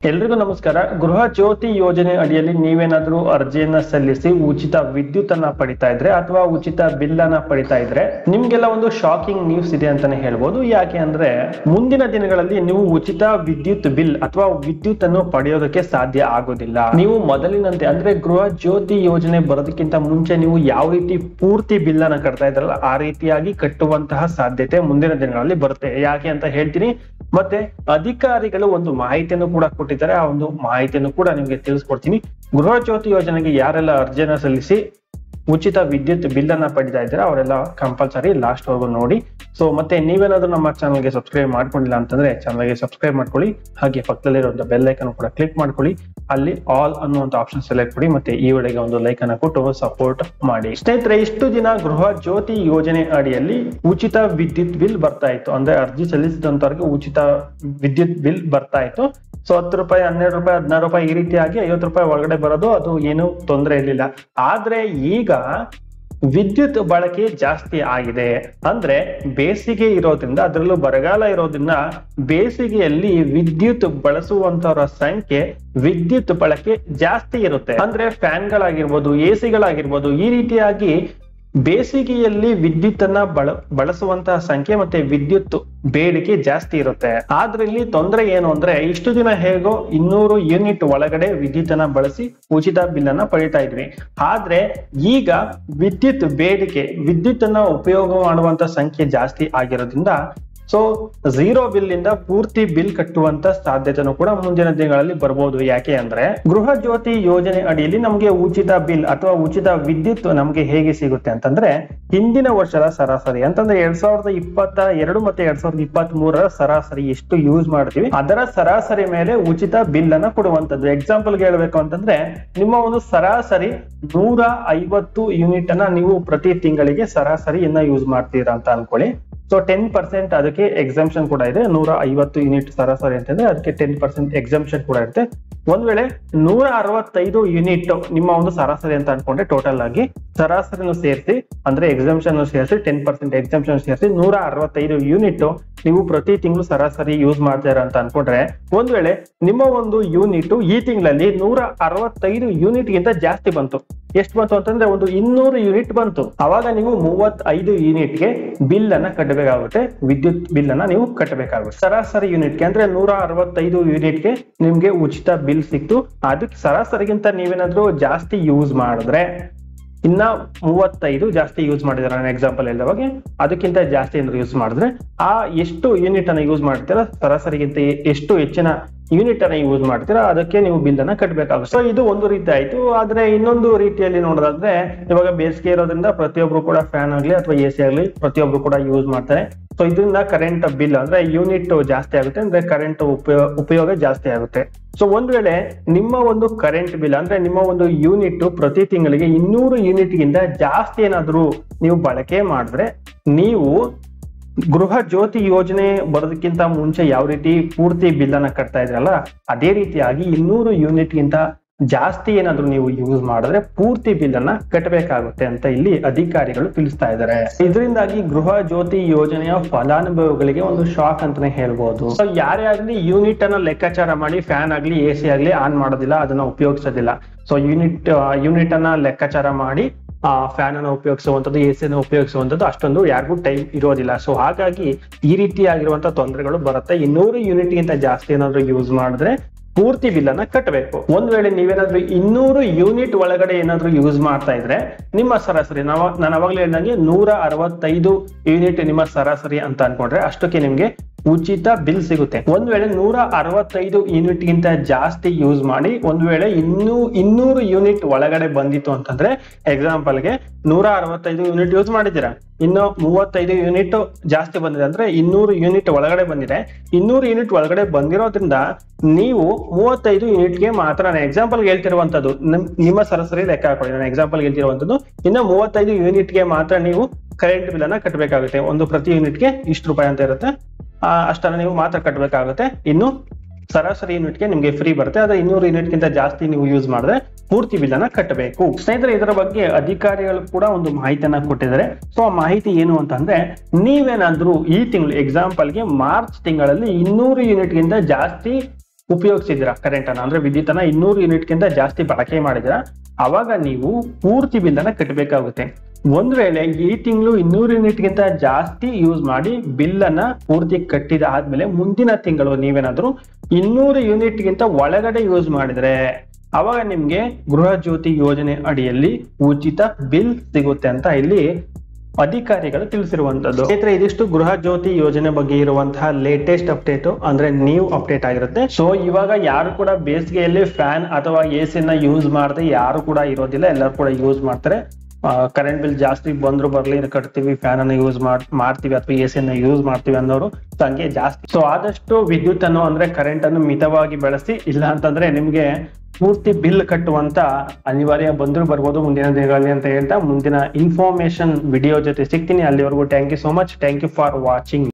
ಎಲ್ರಿಗೂ ನಮಸ್ಕಾರ. ಗೃಹ ಜ್ಯೋತಿ ಯೋಜನೆ ಅಡಿಯಲ್ಲಿ ನೀವೇನಾದ್ರೂ ಅರ್ಜಿಯನ್ನ ಸಲ್ಲಿಸಿ ಉಚಿತ ವಿದ್ಯುತ್ ಅನ್ನ ಪಡಿತಾ ಇದ್ರೆ ಅಥವಾ ಉಚಿತ ಬಿಲ್ ಅನ್ನ ಪಡಿತಾ ಇದ್ರೆ ನಿಮ್ಗೆಲ್ಲ ಒಂದು ಶಾಕಿಂಗ್ ನ್ಯೂಸ್ ಇದೆ ಅಂತಾನೆ ಹೇಳ್ಬೋದು. ಯಾಕೆ ಅಂದ್ರೆ ಮುಂದಿನ ದಿನಗಳಲ್ಲಿ ನೀವು ಉಚಿತ ವಿದ್ಯುತ್ ಬಿಲ್ ಅಥವಾ ವಿದ್ಯುತ್ ಅನ್ನು ಪಡೆಯೋದಕ್ಕೆ ಸಾಧ್ಯ ಆಗೋದಿಲ್ಲ. ನೀವು ಮೊದಲಿನಂತೆ ಅಂದ್ರೆ ಗೃಹ ಜ್ಯೋತಿ ಯೋಜನೆ ಬರೋದಕ್ಕಿಂತ ಮುಂಚೆ ನೀವು ಯಾವ ರೀತಿ ಪೂರ್ತಿ ಬಿಲ್ ಅನ್ನ ಕಟ್ತಾ ಇದ್ರಲ್ಲ ಆ ರೀತಿಯಾಗಿ ಕಟ್ಟುವಂತಹ ಸಾಧ್ಯತೆ ಮುಂದಿನ ದಿನಗಳಲ್ಲಿ ಬರುತ್ತೆ. ಯಾಕೆ ಅಂತ ಹೇಳ್ತೀನಿ. ಮತ್ತೆ ಅಧಿಕಾರಿಗಳು ಒಂದು ಮಾಹಿತಿಯನ್ನು ಕೂಡ ಕೊಟ್ಟಿದ್ದಾರೆ. ಆ ಒಂದು ಮಾಹಿತಿಯನ್ನು ಕೂಡ ನಿಮಗೆ ತಿಳಿಸ್ಕೊಡ್ತೀನಿ. ಗೃಹ ಜ್ಯೋತಿ ಯೋಜನೆಗೆ ಯಾರೆಲ್ಲ ಅರ್ಜಿಯನ್ನ ಸಲ್ಲಿಸಿ ಉಚಿತ ವಿದ್ಯುತ್ ಬಿಲ್ ಅನ್ನ ಪಡಿತಾ ಇದ್ದಾರೆ ಅವರೆಲ್ಲ ಕಂಪಲ್ಸರಿ ಲಾಸ್ಟ್ ವರೆಗೂ ನೋಡಿ. ಸೊ ಮತ್ತೆ ನೀವೇನಾದ್ರೂ ನಮ್ಮ ಚಾನಲ್ಗೆ ಸಬ್ಸ್ಕ್ರೈಬ್ ಮಾಡ್ಕೊಂಡಿಲ್ಲ ಅಂತಂದ್ರೆ ಚಾನಲ್ಗೆ ಸಬ್ಸ್ಕ್ರೈಬ್ ಮಾಡ್ಕೊಳ್ಳಿ. ಹಾಗೆ ಪಕ್ಕದಲ್ಲಿರುವಂತ ಬೆಲ್ ಐಕನ್ ಕೂಡ ಕ್ಲಿಕ್ ಮಾಡ್ಕೊಳ್ಳಿ. ಅಲ್ಲಿ ಆಲ್ ಅನ್ನುವಂತ ಆಪ್ಷನ್ ಸೆಲೆಕ್ಟ್ ಮಾಡಿ ಮತ್ತೆ ಈ ವಿಡಿಯೋಗೆ ಒಂದು ಲೈಕ್ ಅನ್ನ ಕೊಟ್ಟು ಸಪೋರ್ಟ್ ಮಾಡಿ. ಸ್ನೇಹಿತರೆ, ಇಷ್ಟು ದಿನ ಗೃಹ ಜ್ಯೋತಿ ಯೋಜನೆ ಅಡಿಯಲ್ಲಿ ಉಚಿತ ವಿದ್ಯುತ್ ಬಿಲ್ ಬರ್ತಾ ಇತ್ತು. ಅಂದ್ರೆ ಅರ್ಜಿ ಸಲ್ಲಿಸಿದಂತವ್ರಿಗೆ ಉಚಿತ ವಿದ್ಯುತ್ ಬಿಲ್ ಬರ್ತಾ ಇತ್ತು. ಸೊ 10 ರೂಪಾಯಿ, 12 ರೂಪಾಯಿ, 16 ರೂಪಾಯಿ ಈ ರೀತಿಯಾಗಿ 50 ರೂಪಾಯಿ ಒಳಗಡೆ ಬರೋದು, ಅದು ಏನು ತೊಂದರೆ ಇರಲಿಲ್ಲ. ಆದ್ರೆ ಈಗ ವಿದ್ಯುತ್ ಬಳಕೆ ಜಾಸ್ತಿ ಆಗಿದೆ. ಅಂದ್ರೆ ಬೇಸಿಗೆ ಇರೋದ್ರಿಂದ, ಅದರಲ್ಲೂ ಬರಗಾಲ ಇರೋದ್ರಿಂದ ಬೇಸಿಗೆಯಲ್ಲಿ ವಿದ್ಯುತ್ ಬಳಸುವಂತವರ ಸಂಖ್ಯೆ, ವಿದ್ಯುತ್ ಬಳಕೆ ಜಾಸ್ತಿ ಇರುತ್ತೆ. ಅಂದ್ರೆ ಫ್ಯಾನ್ಗಳಾಗಿರ್ಬೋದು, ಎಸಿಗಳಾಗಿರ್ಬೋದು, ಈ ರೀತಿಯಾಗಿ ಬೇಸಿಗೆಯಲ್ಲಿ ವಿದ್ಯುತ್ ಅನ್ನ ಬಳಸುವಂತಹ ಸಂಖ್ಯೆ ಮತ್ತೆ ವಿದ್ಯುತ್ ಬೇಡಿಕೆ ಜಾಸ್ತಿ ಇರುತ್ತೆ. ಆದ್ರೆ ಇಲ್ಲಿ ತೊಂದರೆ ಏನು ಅಂದ್ರೆ ಇಷ್ಟು ದಿನ ಹೇಗೋ 200 ಯೂನಿಟ್ ಒಳಗಡೆ ವಿದ್ಯುತ್ ಅನ್ನ ಬಳಸಿ ಉಚಿತ ಬಿಲ್ ಅನ್ನ ಪಡಿತಾ ಇದ್ವಿ. ಆದ್ರೆ ಈಗ ವಿದ್ಯುತ್ ಬೇಡಿಕೆ, ವಿದ್ಯುತ್ ಅನ್ನ ಉಪಯೋಗ ಮಾಡುವಂತ ಸಂಖ್ಯೆ ಜಾಸ್ತಿ ಆಗಿರೋದ್ರಿಂದ ಸೊ 0 ಬಿಲ್ ಇಂದ ಪೂರ್ತಿ ಬಿಲ್ ಕಟ್ಟುವಂತ ಸಾಧ್ಯತೆನೂ ಕೂಡ ಮುಂದಿನ ದಿನಗಳಲ್ಲಿ ಬರಬಹುದು. ಯಾಕೆ ಅಂದ್ರೆ ಗೃಹ ಜ್ಯೋತಿ ಯೋಜನೆ ಅಡಿಯಲ್ಲಿ ನಮಗೆ ಉಚಿತ ಬಿಲ್ ಅಥವಾ ಉಚಿತ ವಿದ್ಯುತ್ ನಮ್ಗೆ ಹೇಗೆ ಸಿಗುತ್ತೆ ಅಂತಂದ್ರೆ ಹಿಂದಿನ ವರ್ಷದ ಸರಾಸರಿ ಅಂತಂದ್ರೆ 2022 ಮತ್ತೆ 2023 ಸರಾಸರಿ ಎಷ್ಟು ಯೂಸ್ ಮಾಡ್ತೀವಿ ಅದರ ಸರಾಸರಿ ಮೇಲೆ ಉಚಿತ ಬಿಲ್ ಅನ್ನ ಕೊಡುವಂತದ್ದು. ಎಕ್ಸಾಂಪಲ್ ಹೇಳ್ಬೇಕು ಅಂತಂದ್ರೆ ನಿಮ್ಮ ಒಂದು ಸರಾಸರಿ 150 ಯೂನಿಟ್ ಅನ್ನ ನೀವು ಪ್ರತಿ ತಿಂಗಳಿಗೆ ಸರಾಸರಿಯನ್ನ ಯೂಸ್ ಮಾಡ್ತೀರಾ ಅಂತ ಅನ್ಕೊಳ್ಳಿ. ಸೊ 10% ಅದಕ್ಕೆ ಎಕ್ಸಂಪ್ಷನ್ ಕೂಡ ಇದೆ. 150 ಯೂನಿಟ್ ಸರಾಸರಿ ಅಂತಂದ್ರೆ ಅದಕ್ಕೆ 10% ಎಕ್ಸಂಪ್ಷನ್ ಕೂಡ ಇರುತ್ತೆ. ಒಂದ್ ವೇಳೆ 165 ಯೂನಿಟ್ ನಿಮ್ಮ ಒಂದು ಸರಾಸರಿ ಅಂತ ಅನ್ಕೊಂಡ್ರೆ ಟೋಟಲ್ ಆಗಿ ಸರಾಸರಿನೂ ಸೇರಿಸಿ ಅಂದ್ರೆ ಎಕ್ಸಂಪ್ಷನ್ ಸೇರಿಸಿ 10% ಎಕ್ಸಂಪ್ಷನ್ ಸೇರಿಸಿ 165 ಯೂನಿಟ್ ನೀವು ಪ್ರತಿ ತಿಂಗಳು ಸರಾಸರಿ ಯೂಸ್ ಮಾಡ್ತೀರಾ ಅಂತ ಅನ್ಕೊಂಡ್ರೆ ಒಂದ್ ವೇಳೆ ನಿಮ್ಮ ಒಂದು ಯೂನಿಟ್ ಈ ತಿಂಗಳಲ್ಲಿ 165 ಯೂನಿಟ್ ಗಿಂತ ಜಾಸ್ತಿ ಬಂತು. ಎಷ್ಟು ಬಂತು ಅಂತಂದ್ರೆ ಒಂದು 200 ಯೂನಿಟ್ ಬಂತು. ಅವಾಗ ನೀವು 35 ಯೂನಿಟ್ಗೆ ಬಿಲ್ ಅನ್ನ ಕಟ್ಟಬೇಕಾಗುತ್ತೆ. ವಿದ್ಯುತ್ ಬಿಲ್ ಅನ್ನ ನೀವು ಕಟ್ಟಬೇಕಾಗುತ್ತೆ. ಸರಾಸರಿ ಯೂನಿಟ್ಗೆ ಅಂದ್ರೆ 165 ಯೂನಿಟ್ಗೆ ನಿಮ್ಗೆ ಉಚಿತ ಬಿಲ್ ಸಿಕ್ತು. ಅದಕ್ಕೆ ಸರಾಸರಿಗಿಂತ ನೀವೇನಾದ್ರೂ ಜಾಸ್ತಿ ಯೂಸ್ ಮಾಡಿದ್ರೆ ಇನ್ನ 35 ಜಾಸ್ತಿ ಯೂಸ್ ಮಾಡಿದ್ರೆ, ನಾನು ಎಕ್ಸಾಂಪಲ್ ಹೇಳಿದವಾಗ ಅದಕ್ಕಿಂತ ಜಾಸ್ತಿ ಏನಾದ್ರು ಯೂಸ್ ಮಾಡಿದ್ರೆ ಆ ಎಷ್ಟು ಯೂನಿಟ್ ಅನ್ನ ಯೂಸ್ ಮಾಡ್ತೀರಾ ಸರಾಸರಿಗಿಂತ ಎಷ್ಟು ಹೆಚ್ಚಿನ ಯೂನಿಟ್ ಅನ್ನ ಯೂಸ್ ಮಾಡ್ತೀರಾ ಅದಕ್ಕೆ ನೀವು ಬಿಲ್ ಅನ್ನ ಕಟ್ಟಬೇಕಾಗುತ್ತೆ. ಸೊ ಇದು ಒಂದು ರೀತಿ ಆಯ್ತು. ಆದ್ರೆ ಇನ್ನೊಂದು ರೀತಿಯಲ್ಲಿ ನೋಡೋದಾದ್ರೆ ಇವಾಗ ಬೇಸಿಗೆ ಇರೋದ್ರಿಂದ ಪ್ರತಿಯೊಬ್ರು ಕೂಡ ಫ್ಯಾನ್ ಆಗ್ಲಿ ಅಥವಾ ಎಸಿ ಆಗ್ಲಿ ಪ್ರತಿಯೊಬ್ರು ಕೂಡ ಯೂಸ್ ಮಾಡ್ತಾರೆ. ಸೊ ಇದರಿಂದ ಕರೆಂಟ್ ಬಿಲ್ ಅಂದ್ರೆ ಯೂನಿಟ್ ಜಾಸ್ತಿ ಆಗುತ್ತೆ, ಅಂದ್ರೆ ಕರೆಂಟ್ ಉಪಯೋಗ ಜಾಸ್ತಿ ಆಗುತ್ತೆ. ಸೊ ಒಂದ್ ವೇಳೆ ನಿಮ್ಮ ಒಂದು ಕರೆಂಟ್ ಬಿಲ್ ಅಂದ್ರೆ ನಿಮ್ಮ ಒಂದು ಯೂನಿಟ್ ಪ್ರತಿ ತಿಂಗಳಿಗೆ 200 ಯೂನಿಟ್ ಗಿಂತ ಜಾಸ್ತಿ ಏನಾದ್ರು ನೀವು ಬಳಕೆ ಮಾಡಿದ್ರೆ ನೀವು ಗೃಹ ಜ್ಯೋತಿ ಯೋಜನೆ ಬರೋದಕ್ಕಿಂತ ಮುಂಚೆ ಯಾವ ರೀತಿ ಪೂರ್ತಿ ಬಿಲ್ ಅನ್ನ ಕಟ್ತಾ ಇದ್ರಲ್ಲ ಅದೇ ರೀತಿಯಾಗಿ 200 ಯೂನಿಟ್ ಗಿಂತ ಜಾಸ್ತಿ ಏನಾದ್ರು ನೀವು ಯೂಸ್ ಮಾಡಿದ್ರೆ ಪೂರ್ತಿ ಬಿಲ್ ಅನ್ನ ಕಟ್ಟಬೇಕಾಗುತ್ತೆ ಅಂತ ಇಲ್ಲಿ ಅಧಿಕಾರಿಗಳು ತಿಳಿಸ್ತಾ ಇದ್ದಾರೆ. ಇದರಿಂದಾಗಿ ಗೃಹ ಜ್ಯೋತಿ ಯೋಜನೆಯ ಫಲಾನುಭವಿಗಳಿಗೆ ಒಂದು ಶಾಕ್ ಅಂತಾನೆ ಹೇಳ್ಬೋದು. ಸೊ ಯಾರೇ ಆಗ್ಲಿ ಯೂನಿಟ್ ಅನ್ನ ಲೆಕ್ಕಾಚಾರ ಮಾಡಿ ಫ್ಯಾನ್ ಆಗ್ಲಿ ಎಸಿ ಆಗ್ಲಿ ಆನ್ ಮಾಡೋದಿಲ್ಲ, ಅದನ್ನ ಉಪಯೋಗಿಸೋದಿಲ್ಲ. ಸೊ ಯೂನಿಟ್ ಅನ್ನ ಲೆಕ್ಕಾಚಾರ ಮಾಡಿ ಫ್ಯಾನ್ ಅನ್ನು ಉಪಯೋಗಿಸುವಂತದ್ದು, ಎಸಿ ಅನ್ನು ಉಪಯೋಗಿಸುವಂತದ್ದು ಅಷ್ಟೊಂದು ಯಾರಿಗೂ ಟೈಮ್ ಇರೋದಿಲ್ಲ. ಸೊ ಹಾಗಾಗಿ ಈ ರೀತಿಯಾಗಿರುವಂತಹ ತೊಂದರೆಗಳು ಬರುತ್ತೆ. 200 ಯೂನಿಟ್ ಗಿಂತ ಜಾಸ್ತಿ ಏನಾದ್ರು ಯೂಸ್ ಮಾಡಿದ್ರೆ ಪೂರ್ತಿ ಬಿಲ್ ಅನ್ನ ಕಟ್ಟಬೇಕು. ಒಂದ್ ವೇಳೆ ನೀವೇನಾದ್ರೂ 200 ಯೂನಿಟ್ ಒಳಗಡೆ ಏನಾದ್ರು ಯೂಸ್ ಮಾಡ್ತಾ ಇದ್ರೆ ನಿಮ್ಮ ಸರಾಸರಿ ನಾನು ಅವಾಗಲೇ ಹೇಳಿದಂಗೆ 165 ಯೂನಿಟ್ ನಿಮ್ಮ ಸರಾಸರಿ ಅಂತ ಅನ್ಕೊಂಡ್ರೆ ಅಷ್ಟಕ್ಕೆ ನಿಮ್ಗೆ ಉಚಿತ ಬಿಲ್ ಸಿಗುತ್ತೆ. ಒಂದ್ ವೇಳೆ 165 ಯೂನಿಟ್ ಗಿಂತ ಜಾಸ್ತಿ ಯೂಸ್ ಮಾಡಿ ಒಂದ್ ವೇಳೆ 200 ಯೂನಿಟ್ ಒಳಗಡೆ ಬಂದಿತ್ತು ಅಂತಂದ್ರೆ ಎಕ್ಸಾಂಪಲ್ಗೆ 165 ಯೂನಿಟ್ ಯೂಸ್ ಮಾಡಿದ್ದೀರಾ, ಇನ್ನು 35 ಯೂನಿಟ್ ಜಾಸ್ತಿ ಬಂದಿದೆ ಅಂದ್ರೆ 200 ಯೂನಿಟ್ ಒಳಗಡೆ ಬಂದಿದೆ. 200 ಯೂನಿಟ್ ಒಳಗಡೆ ಬಂದಿರೋದ್ರಿಂದ ನೀವು 35 ಯೂನಿಟ್ಗೆ ಮಾತ್ರ, ನಾನು ಎಕ್ಸಾಂಪಲ್ ಹೇಳ್ತಿರುವಂತದ್ದು ನಿಮ್ಮ ಸರಾಸರಿ ಲೆಕ್ಕ ಹಾಕೊಳ್ಳಿ, ನಾನು ಎಕ್ಸಾಂಪಲ್ ಹೇಳ್ತಿರುವಂತದ್ದು ಇನ್ನು 35 ಯೂನಿಟ್ಗೆ ಮಾತ್ರ ನೀವು ಕರೆಂಟ್ ಬಿಲ್ ಅನ್ನ ಕಟ್ಟಬೇಕಾಗುತ್ತೆ. ಒಂದು ಪ್ರತಿ ಯೂನಿಟ್ಗೆ ಇಷ್ಟು ರೂಪಾಯಿ ಅಂತ ಇರುತ್ತೆ, ಅಷ್ಟನ್ನ ನೀವು ಮಾತ್ರ ಕಟ್ಟಬೇಕಾಗುತ್ತೆ. ಇನ್ನು ಸರಾಸರಿ ಯೂನಿಟ್ಗೆ ನಿಮ್ಗೆ ಫ್ರೀ ಬರುತ್ತೆ. ಆದ್ರೆ 200 ಯೂನಿಟ್ ಗಿಂತ ಜಾಸ್ತಿ ನೀವು ಯೂಸ್ ಮಾಡಿದ್ರೆ ಪೂರ್ತಿ ಬಿಲ್ ಅನ್ನ ಕಟ್ಟಬೇಕು. ಸ್ನೇಹಿತರೆ, ಇದರ ಬಗ್ಗೆ ಅಧಿಕಾರಿಗಳು ಕೂಡ ಒಂದು ಮಾಹಿತಿಯನ್ನ ಕೊಟ್ಟಿದ್ದಾರೆ. ಸೊ ಆ ಮಾಹಿತಿ ಏನು ಅಂತಂದ್ರೆ ನೀವೇನಾದ್ರೂ ಈ ತಿಂಗಳು ಎಕ್ಸಾಂಪಲ್ಗೆ ಮಾರ್ಚ್ ತಿಂಗಳಲ್ಲಿ 200 ಯೂನಿಟ್ ಗಿಂತ ಜಾಸ್ತಿ ಉಪಯೋಗಿಸಿದಿರಾ ಕರೆಂಟ್ ಅನ್ನ, ಅಂದ್ರೆ ವಿದ್ಯುತ್ ಅನ್ನ 200 ಯೂನಿಟ್ಗಿಂತ ಜಾಸ್ತಿ ಬಳಕೆ ಮಾಡಿದಿರಾ, ಅವಾಗ ನೀವು ಪೂರ್ತಿ ಬಿಲ್ ಅನ್ನ ಕಟ್ಟಬೇಕಾಗುತ್ತೆ. ಒಂದ್ ವೇಳೆ ಈ ತಿಂಗಳು 200 ಯೂನಿಟ್ಗಿಂತ ಜಾಸ್ತಿ ಯೂಸ್ ಮಾಡಿ ಬಿಲ್ ಅನ್ನ ಪೂರ್ತಿ ಕಟ್ಟಿದ ಆದ್ಮೇಲೆ ಮುಂದಿನ ತಿಂಗಳು ನೀವೇನಾದ್ರೂ 200 ಯೂನಿಟ್ಗಿಂತ ಒಳಗಡೆ ಯೂಸ್ ಮಾಡಿದ್ರೆ ಅವಾಗ ನಿಮ್ಗೆ ಗೃಹ ಜ್ಯೋತಿ ಯೋಜನೆ ಅಡಿಯಲ್ಲಿ ಉಚಿತ ಬಿಲ್ ಸಿಗುತ್ತೆ ಅಂತ ಇಲ್ಲಿ ಅಧಿಕಾರಿಗಳು ತಿಳಿಸಿರುವಂತದ್ದು. ಸ್ನೇಹಿತರೆ, ಇದಿಷ್ಟು ಗೃಹ ಜ್ಯೋತಿ ಯೋಜನೆ ಬಗ್ಗೆ ಇರುವಂತಹ ಲೇಟೆಸ್ಟ್ ಅಪ್ಡೇಟ್, ಅಂದ್ರೆ ನ್ಯೂ ಅಪ್ಡೇಟ್ ಆಗಿರುತ್ತೆ. ಸೊ ಇವಾಗ ಯಾರು ಕೂಡ ಬೇಸಿಗೆಯಲ್ಲಿ ಫ್ಯಾನ್ ಅಥವಾ ಎಸಿ ನ ಯೂಸ್ ಮಾಡದೆ ಯಾರು ಕೂಡ ಇರೋದಿಲ್ಲ, ಎಲ್ಲರೂ ಕೂಡ ಯೂಸ್ ಮಾಡ್ತಾರೆ. ಕರೆಂಟ್ ಬಿಲ್ ಜಾಸ್ತಿ ಬಂದ್ರು ಬರ್ಲಿ ಕಟ್ತೀವಿ, ಫ್ಯಾನ್ ಅನ್ನ ಯೂಸ್ ಮಾಡ್ತೀವಿ ಅಥವಾ ಎಸಿ ಅನ್ನ ಯೂಸ್ ಮಾಡ್ತೀವಿ ಅನ್ನೋರು ಸಂಖ್ಯೆ ಜಾಸ್ತಿ. ಸೊ ಆದಷ್ಟು ವಿದ್ಯುತ್ ಅನ್ನು ಅಂದ್ರೆ ಕರೆಂಟ್ ಅನ್ನು ಮಿತವಾಗಿ ಬಳಸಿ, ಇಲ್ಲ ಅಂತಂದ್ರೆ ನಿಮ್ಗೆ ಪೂರ್ತಿ ಬಿಲ್ ಕಟ್ಟುವಂತ ಅನಿವಾರ್ಯ ಬಂದ್ರು ಬರ್ಬೋದು ಮುಂದಿನ ದಿನಗಳಲ್ಲಿ ಅಂತ ಹೇಳ್ತಾ ಮುಂದಿನ ಇನ್ಫಾರ್ಮೇಶನ್ ವಿಡಿಯೋ ಜೊತೆ ಸಿಗ್ತೀನಿ. ಅಲ್ಲಿವರೆಗೂ thank you so much. Thank you for watching.